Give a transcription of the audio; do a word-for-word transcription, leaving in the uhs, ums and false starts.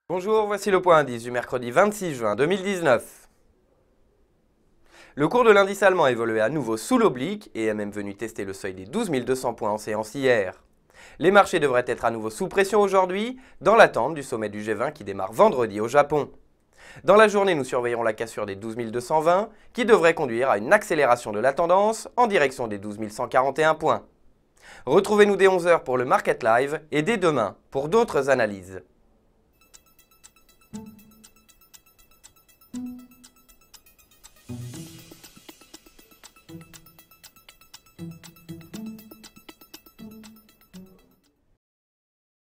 Bonjour, voici le point indice du mercredi vingt-six juin deux mille dix-neuf. Le cours de l'indice allemand a évolué à nouveau sous l'oblique et est même venu tester le seuil des douze mille deux cents points en séance hier. Les marchés devraient être à nouveau sous pression aujourd'hui, dans l'attente du sommet du G vingt qui démarre vendredi au Japon. Dans la journée, nous surveillerons la cassure des douze mille deux cent vingt qui devrait conduire à une accélération de la tendance en direction des douze mille cent quarante et un points. Retrouvez-nous dès onze heures pour le Market Live et dès demain pour d'autres analyses.